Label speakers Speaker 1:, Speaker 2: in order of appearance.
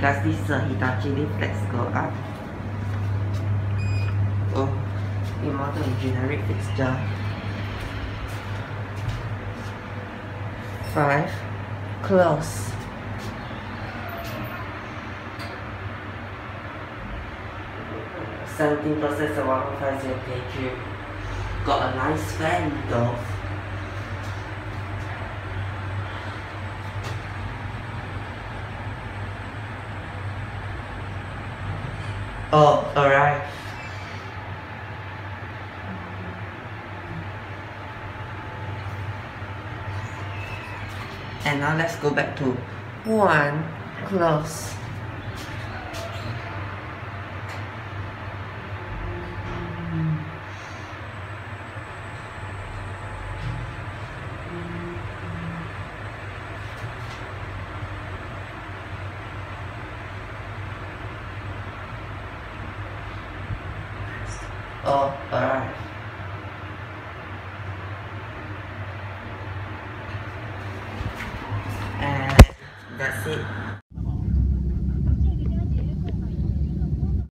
Speaker 1: guys, this is a Hitachi lift. Let's go up. Oh, immortal generic fixture. 5. Close. 17% of 150 kg. Got a nice fan though. Oh, alright. And now let's go back to 1. Close. Oh, alright. And that's it.